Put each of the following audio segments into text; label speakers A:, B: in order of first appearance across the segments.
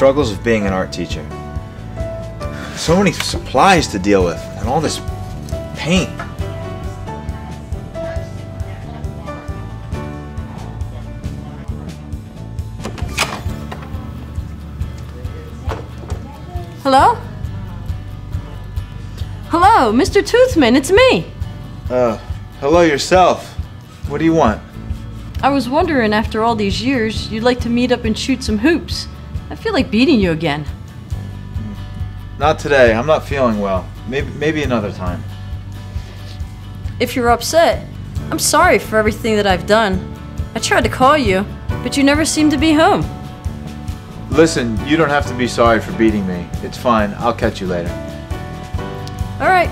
A: struggles of being an art teacher. So many supplies to deal with, and all this paint.
B: Hello? Hello, Mr. Toothman, it's me.
A: Hello yourself. What do you want?
B: I was wondering, after all these years, you'd like to meet up and shoot some hoops. I feel like beating you again.
A: Not today. I'm not feeling well. Maybe another time.
B: If you're upset, I'm sorry for everything that I've done. I tried to call you, but you never seemed to be home.
A: Listen, you don't have to be sorry for beating me. It's fine. I'll catch you later.
B: All right.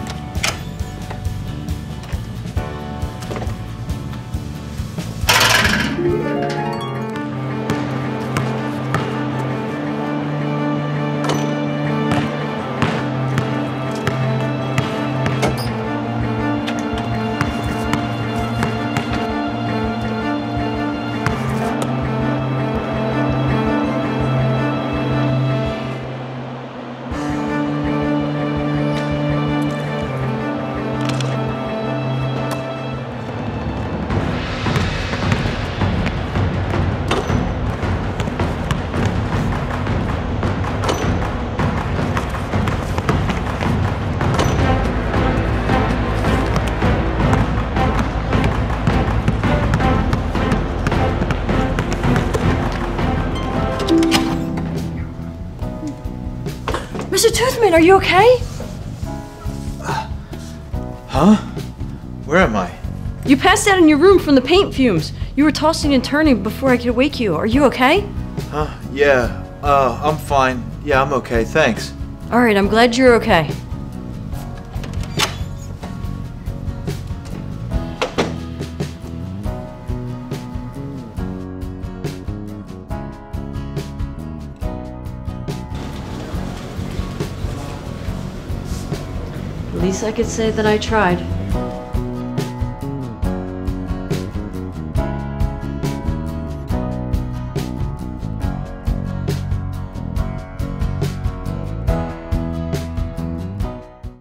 B: Mr. Toothman, are you okay?
A: Huh? Where am I?
B: You passed out in your room from the paint fumes. You were tossing and turning before I could wake you. Are you okay?
A: Huh? Yeah. I'm fine. Yeah, I'm okay. Thanks.
B: All right, I'm glad you're okay. At least I could say that I tried.